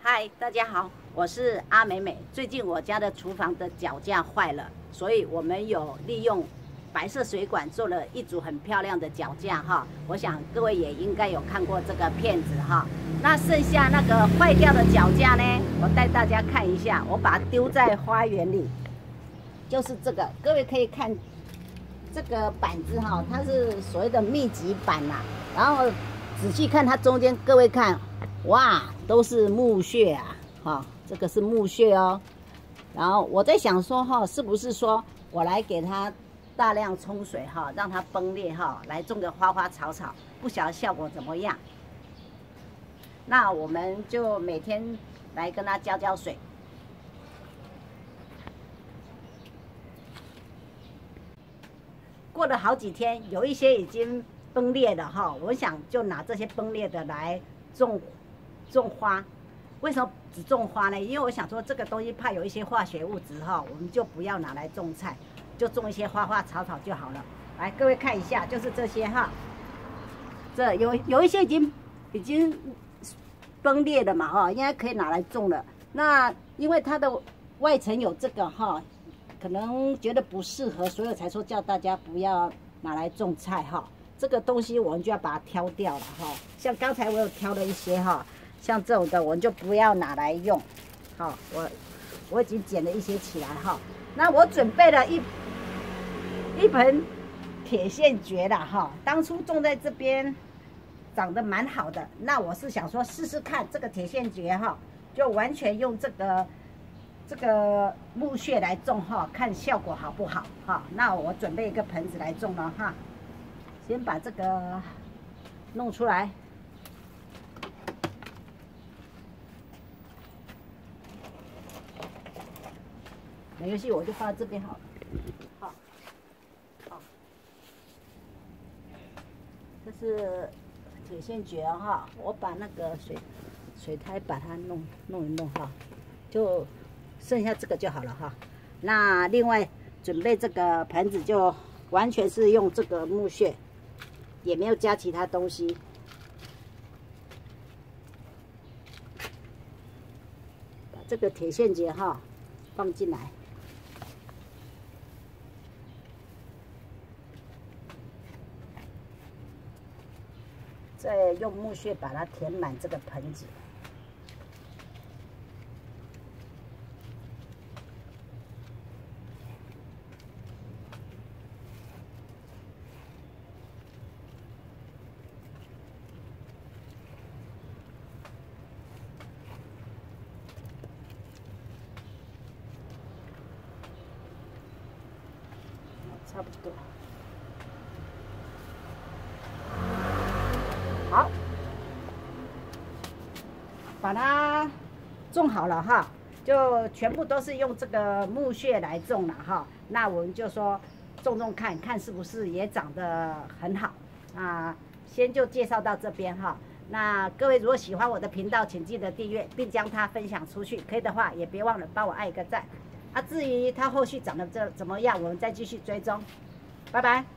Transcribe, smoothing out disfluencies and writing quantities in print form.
嗨，大家好，我是阿美美。最近我家的厨房的脚架坏了，所以我们有利用白色水管做了一组很漂亮的脚架哈。我想各位也应该有看过这个片子哈。那剩下那个坏掉的脚架呢，我带大家看一下。我把它丢在花园里，就是这个，各位可以看这个板子哈，它是所谓的密集板啦。然后仔细看它中间，各位看。 哇，都是木屑啊！哈，这个是木屑哦。然后我在想说哈，是不是说我来给它大量冲水哈，让它崩裂哈，来种个花花草草，不晓得效果怎么样。那我们就每天来跟它浇浇水。过了好几天，有一些已经崩裂了哈，我想就拿这些崩裂的来种花，为什么只种花呢？因为我想说这个东西怕有一些化学物质哈，我们就不要拿来种菜，就种一些花花草草就好了。来，各位看一下，就是这些哈，这有一些已经崩裂了嘛哈，应该可以拿来种了。那因为它的外层有这个哈，可能觉得不适合，所以才说叫大家不要拿来种菜哈。这个东西我们就要把它挑掉了哈，像刚才我有挑了一些哈。 像这种的，我们就不要拿来用。好，我已经捡了一些起来哈。那我准备了一盆铁线蕨了哈。当初种在这边，长得蛮好的。那我是想说试试看这个铁线蕨哈，就完全用这个木屑来种哈，看效果好不好哈。那我准备一个盆子来种了哈。先把这个弄出来。 没关系，我就放在这边好了。好，好，这是铁线蕨哈，我把那个水苔把它弄一弄哈，就剩下这个就好了哈。那另外准备这个盆子就完全是用这个木屑，也没有加其他东西。把这个铁线蕨哈放进来。 再用木屑把它填满这个盆子。差不多。 好，把它种好了哈，就全部都是用这个木屑来种了哈。那我们就说种看看是不是也长得很好啊。先就介绍到这边哈。那各位如果喜欢我的频道，请记得订阅，并将它分享出去。可以的话，也别忘了帮我按一个赞。啊，至于它后续长得怎么样，我们再继续追踪。拜拜。